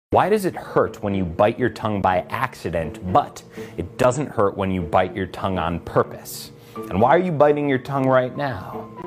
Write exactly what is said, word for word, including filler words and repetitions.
Why does it hurt when you bite your tongue by accident, but it doesn't hurt when you bite your tongue on purpose? And why are you biting your tongue right now?